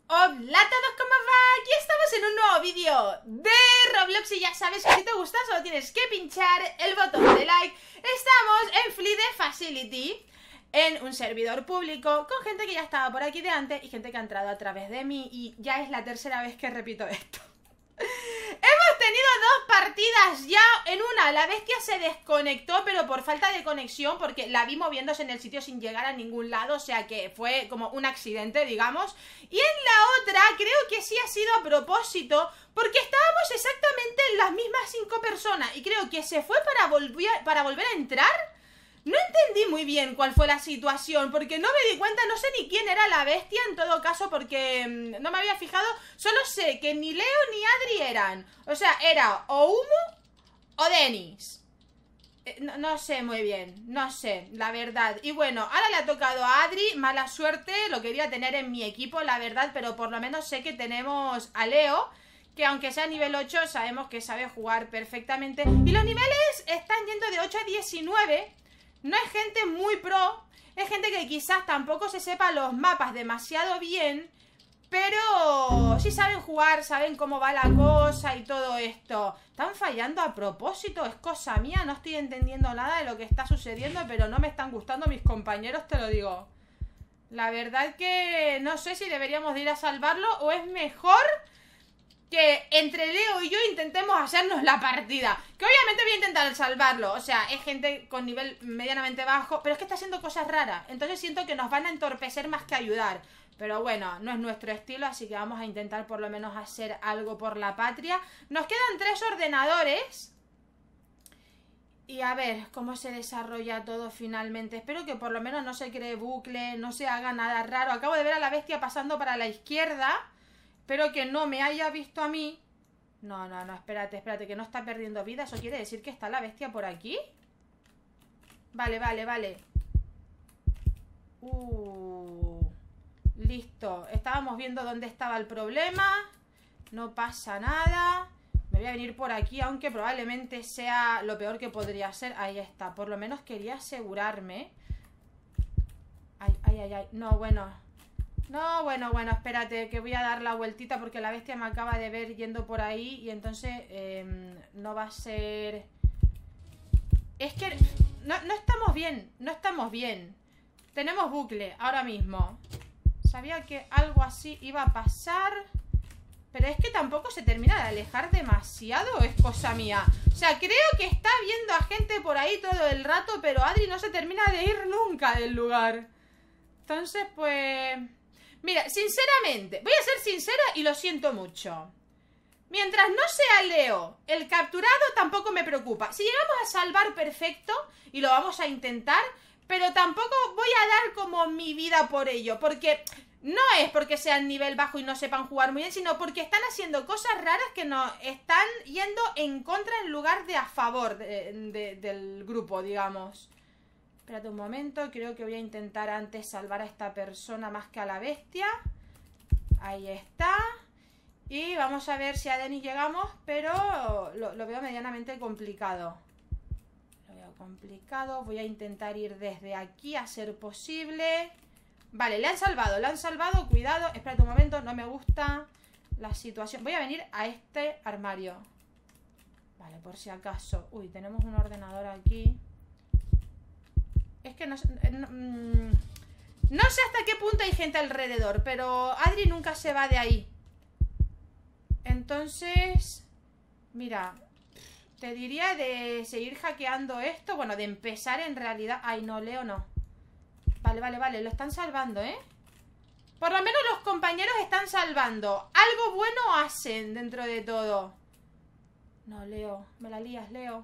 Hola a todos, ¿cómo va? Aquí estamos en un nuevo vídeo de Roblox y ya sabes que si te gusta solo tienes que pinchar el botón de like. Estamos en Flee the Facility, en un servidor público con gente que ya estaba por aquí de antes y gente que ha entrado a través de mí y ya es la tercera vez que repito esto. Hemos tenido dos partidas ya. En una la bestia se desconectó, pero por falta de conexión, porque la vi moviéndose en el sitio sin llegar a ningún lado, o sea que fue como un accidente, digamos. Y en la otra creo que sí ha sido a propósito, porque estábamos exactamente en las mismas 5 personas y creo que se fue para volver a entrar. No entendí muy bien cuál fue la situación, porque no me di cuenta, no sé ni quién era la bestia en todo caso, porque no me había fijado. Solo sé que ni Leo ni Adri eran. O sea, era o Humo o Dennis. No sé muy bien, no sé, la verdad. Y bueno, ahora le ha tocado a Adri, mala suerte, lo quería tener en mi equipo, la verdad, pero por lo menos sé que tenemos a Leo, que aunque sea nivel 8, sabemos que sabe jugar perfectamente. Y los niveles están yendo de 8 a 19. No es gente muy pro, es gente que quizás tampoco se sepa los mapas demasiado bien, pero sí saben jugar, saben cómo va la cosa y todo esto. ¿Están fallando a propósito? ¿Es cosa mía? No estoy entendiendo nada de lo que está sucediendo, pero no me están gustando mis compañeros, te lo digo. La verdad que no sé si deberíamos de ir a salvarlo o es mejor que entre Leo y yo intentemos hacernos la partida. Que obviamente voy a intentar salvarlo. O sea, es gente con nivel medianamente bajo, pero es que está haciendo cosas raras. Entonces siento que nos van a entorpecer más que ayudar. Pero bueno, no es nuestro estilo, así que vamos a intentar por lo menos hacer algo por la patria. Nos quedan 3 ordenadores. Y a ver cómo se desarrolla todo finalmente. Espero que por lo menos no se cree bucle, no se haga nada raro. Acabo de ver a la bestia pasando para la izquierda. Espero que no me haya visto a mí. No, espérate, que no está perdiendo vida. ¿Eso quiere decir que está la bestia por aquí? Vale. Listo. Estábamos viendo dónde estaba el problema. No pasa nada. Me voy a venir por aquí, aunque probablemente sea lo peor que podría ser. Ahí está. Por lo menos quería asegurarme. Ay. No, bueno, espérate, que voy a dar la vueltita porque la bestia me acaba de ver yendo por ahí y entonces no va a ser... Es que no estamos bien. Tenemos bucle ahora mismo. Sabía que algo así iba a pasar, pero es que tampoco se termina de alejar demasiado, ¿o es cosa mía? O sea, creo que está viendo a gente por ahí todo el rato, pero Adri no se termina de ir nunca del lugar. Entonces, pues... Mira, sinceramente, voy a ser sincera y lo siento mucho. Mientras no sea Leo el capturado, tampoco me preocupa. Si llegamos a salvar, perfecto, y lo vamos a intentar, pero tampoco voy a dar como mi vida por ello, porque no es porque sean nivel bajo y no sepan jugar muy bien, sino porque están haciendo cosas raras que nos están yendo en contra en lugar de a favor del grupo, digamos. Espérate un momento, creo que voy a intentar antes salvar a esta persona más que a la bestia. Ahí está. Y vamos a ver si a Dennis llegamos, pero lo veo medianamente complicado. Voy a intentar ir desde aquí a ser posible. Vale, le han salvado, cuidado. Espérate un momento, no me gusta la situación. Voy a venir a este armario. Vale, por si acaso. Uy, tenemos un ordenador aquí. Es que no sé hasta qué punto hay gente alrededor, pero Adri nunca se va de ahí. Entonces, mira, te diría de seguir hackeando esto. Bueno, de empezar en realidad. Ay, no, Leo no. Vale, lo están salvando, ¿eh? Por lo menos los compañeros están salvando. Algo bueno hacen dentro de todo. No, Leo, me la lías, Leo.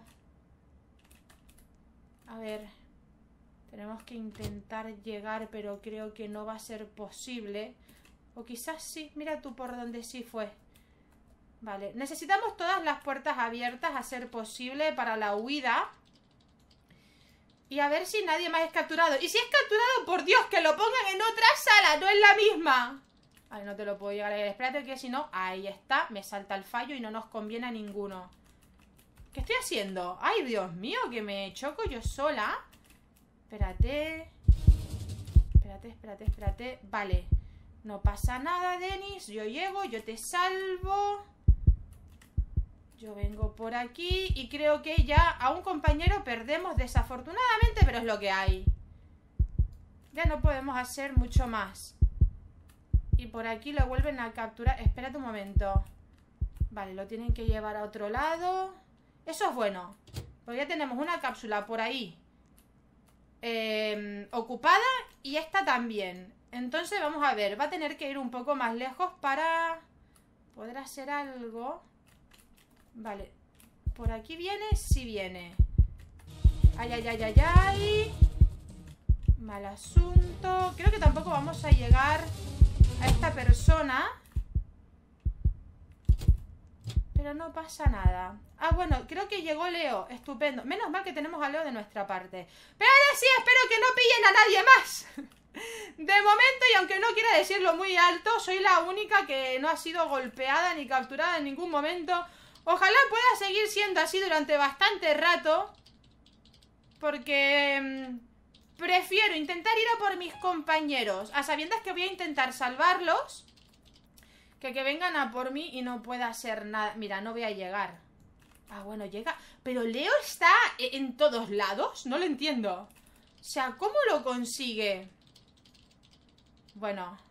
A ver, tenemos que intentar llegar, pero creo que no va a ser posible. O quizás sí, mira tú por donde sí fue. Vale, necesitamos todas las puertas abiertas a ser posible para la huida. Y a ver si nadie más es capturado. Y si es capturado, por Dios, que lo pongan en otra sala, no en la misma. Ay, no te lo puedo llegar a ver. Espérate que si no, ahí está, me salta el fallo y no nos conviene a ninguno. ¿Qué estoy haciendo? Ay, Dios mío, que me choco yo sola. Espérate. Vale. No pasa nada, Denis. Yo llego, yo te salvo. Yo vengo por aquí y creo que ya a un compañero perdemos desafortunadamente, pero es lo que hay. Ya no podemos hacer mucho más. Y por aquí lo vuelven a capturar. Espérate un momento. Vale, lo tienen que llevar a otro lado. Eso es bueno. Pues ya tenemos una cápsula por ahí ocupada y esta también. Entonces vamos a ver. Va a tener que ir un poco más lejos para poder hacer algo. Vale. ¿Por aquí viene? Sí viene. Ay, ay, ay, ay, ay. Mal asunto. Creo que tampoco vamos a llegar a esta persona. Pero no pasa nada. Ah, bueno, creo que llegó Leo. Estupendo. Menos mal que tenemos a Leo de nuestra parte. Pero ahora sí, espero que no pillen a nadie más. De momento, y aunque no quiera decirlo muy alto, soy la única que no ha sido golpeada ni capturada en ningún momento. Ojalá pueda seguir siendo así durante bastante rato. Porque prefiero intentar ir a por mis compañeros, a sabiendas que voy a intentar salvarlos, que vengan a por mí y no pueda hacer nada. Mira, no voy a llegar. Ah, bueno, llega. Pero Leo está en todos lados. No lo entiendo. O sea, ¿cómo lo consigue? Bueno.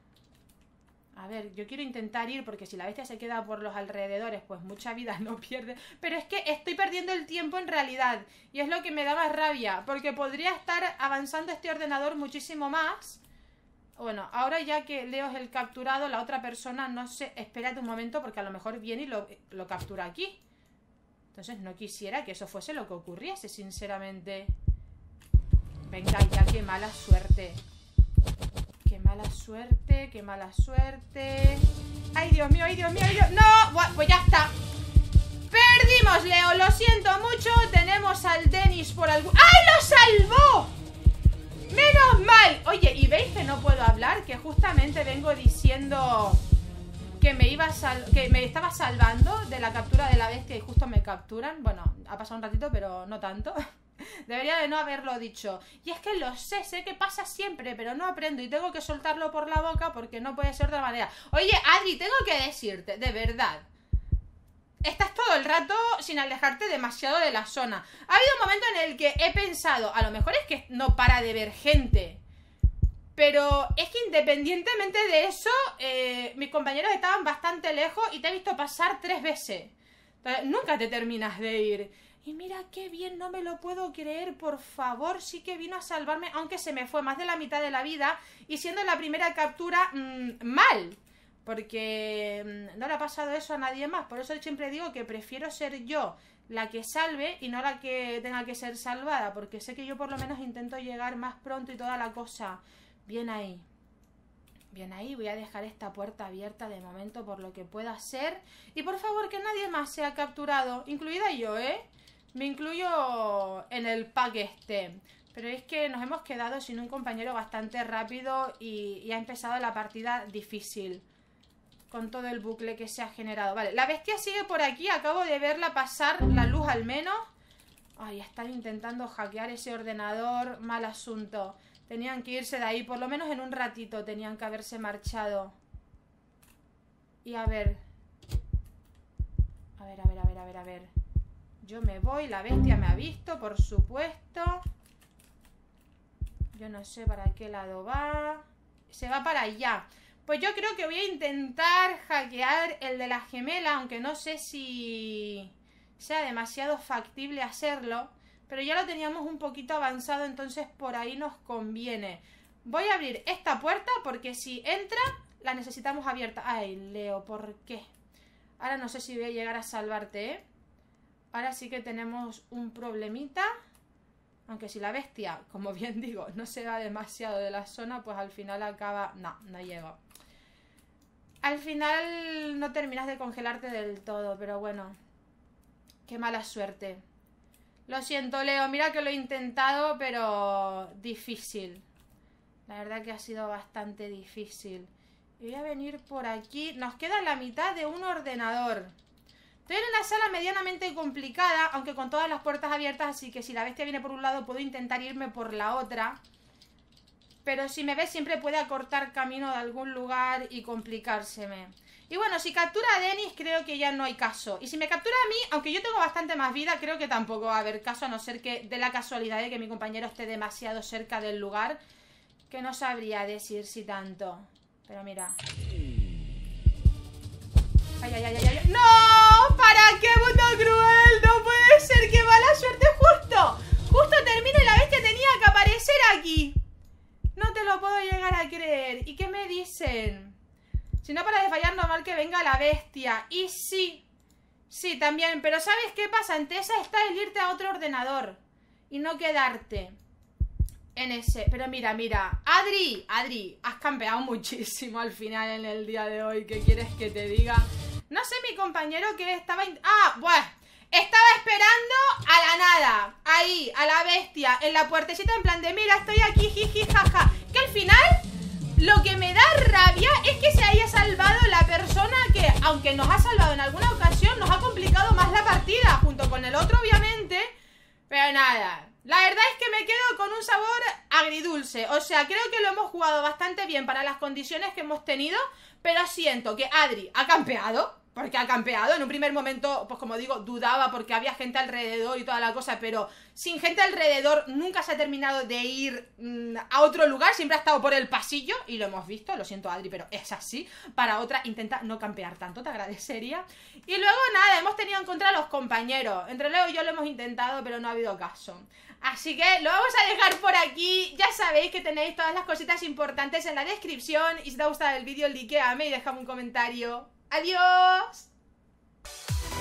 A ver, yo quiero intentar ir porque si la bestia se queda por los alrededores, pues mucha vida no pierde. Pero es que estoy perdiendo el tiempo en realidad. Y es lo que me da más rabia. Porque podría estar avanzando este ordenador muchísimo más. Bueno, ahora ya que Leo es el capturado, la otra persona, no sé, espérate un momento porque a lo mejor viene y lo captura aquí. Entonces no quisiera que eso fuese lo que ocurriese, sinceramente. Venga ya, qué mala suerte. Qué mala suerte, qué mala suerte. Ay, Dios mío, ay, Dios mío, ay, Dios. ¡No! Bueno, pues ya está. Perdimos, Leo, lo siento mucho. Tenemos al Denis por algún... ¡Ay, lo salvó! ¡Menos mal! Oye, ¿y veis que no puedo hablar? Que justamente vengo diciendo que me estaba salvando de la captura de la bestia y justo me capturan. Bueno, ha pasado un ratito, pero no tanto. Debería de no haberlo dicho. Y es que lo sé que pasa siempre, pero no aprendo y tengo que soltarlo por la boca porque no puede ser de otra manera. Oye, Adri, tengo que decirte, de verdad, estás todo el rato sin alejarte demasiado de la zona. Ha habido un momento en el que he pensado, a lo mejor es que no para de ver gente. Pero es que independientemente de eso, mis compañeros estaban bastante lejos y te he visto pasar 3 veces. Entonces, nunca te terminas de ir. Y mira qué bien, no me lo puedo creer, por favor, sí que vino a salvarme, aunque se me fue más de la mitad de la vida y siendo la primera captura, mal. Porque no le ha pasado eso a nadie más. Por eso siempre digo que prefiero ser yo la que salve y no la que tenga que ser salvada. Porque sé que yo por lo menos intento llegar más pronto y toda la cosa. Bien ahí. Bien ahí. Voy a dejar esta puerta abierta de momento por lo que pueda ser. Y por favor que nadie más sea capturado. Incluida yo, ¿eh? Me incluyo en el pack este. Pero es que nos hemos quedado sin un compañero bastante rápido y ha empezado la partida difícil. Con todo el bucle que se ha generado. Vale, la bestia sigue por aquí. Acabo de verla pasar la luz al menos. Ay, están intentando hackear ese ordenador. Mal asunto. Tenían que irse de ahí. Por lo menos en un ratito tenían que haberse marchado. Y a ver. A ver. Yo me voy. La bestia me ha visto, por supuesto. Yo no sé para qué lado va. Se va para allá. Pues yo creo que voy a intentar hackear el de la gemela, aunque no sé si sea demasiado factible hacerlo. Pero ya lo teníamos un poquito avanzado, entonces por ahí nos conviene. Voy a abrir esta puerta porque si entra, la necesitamos abierta. Ay, Leo, ¿por qué? Ahora no sé si voy a llegar a salvarte, ¿eh? Ahora sí que tenemos un problemita. Aunque si la bestia, como bien digo, no se va demasiado de la zona, pues al final acaba... No llego. Al final no terminas de congelarte del todo, pero bueno. Qué mala suerte. Lo siento, Leo, mira que lo he intentado, pero difícil. La verdad que ha sido bastante difícil. Y voy a venir por aquí. Nos queda la mitad de un ordenador. Estoy en una sala medianamente complicada, aunque con todas las puertas abiertas, así que si la bestia viene por un lado puedo intentar irme por la otra. pero si me ve siempre puede acortar camino de algún lugar y complicárseme. Y bueno, si captura a Dennis creo que ya no hay caso. Y si me captura a mí, aunque yo tengo bastante más vida, creo que tampoco va a haber caso, a no ser que de la casualidad de que mi compañero esté demasiado cerca del lugar, que no sabría decir si tanto. Pero mira. ¡Ay, ay, ay, ay, ay! ¡No! ¿Para qué, puto cruel? No puede ser, que mala suerte justo. Justo termine la vez que tenía que aparecer aquí. No te lo puedo llegar a creer. ¿Y qué me dicen? Si no para de fallar, normal que venga la bestia. Y sí, sí, también. Pero ¿sabes qué pasa? Ante esa está el irte a otro ordenador y no quedarte en ese. Pero mira, mira, Adri, has campeado muchísimo al final en el día de hoy. ¿Qué quieres que te diga? No sé, mi compañero que estaba... bueno, estaba esperando a la nada, ahí, a la bestia, en la puertecita, en plan de mira, estoy aquí, jiji, jaja. Que al final, lo que me da rabia es que se haya salvado la persona que, aunque nos ha salvado en alguna ocasión, nos ha complicado más la partida, junto con el otro, obviamente. Pero nada, la verdad es que me quedo con un sabor agridulce. O sea, creo que lo hemos jugado bastante bien para las condiciones que hemos tenido, pero siento que Adri ha campeado. Porque ha campeado, en un primer momento, pues como digo, dudaba porque había gente alrededor y toda la cosa, pero sin gente alrededor nunca se ha terminado de ir a otro lugar, siempre ha estado por el pasillo y lo hemos visto, lo siento Adri, pero es así. Para otra, intenta no campear tanto, te agradecería. Y luego nada, hemos tenido en contra a los compañeros, entre Leo y yo lo hemos intentado, pero no ha habido caso. Así que lo vamos a dejar por aquí. Ya sabéis que tenéis todas las cositas importantes en la descripción y si te ha gustado el vídeo, likeame y déjame un comentario. ¡Adiós!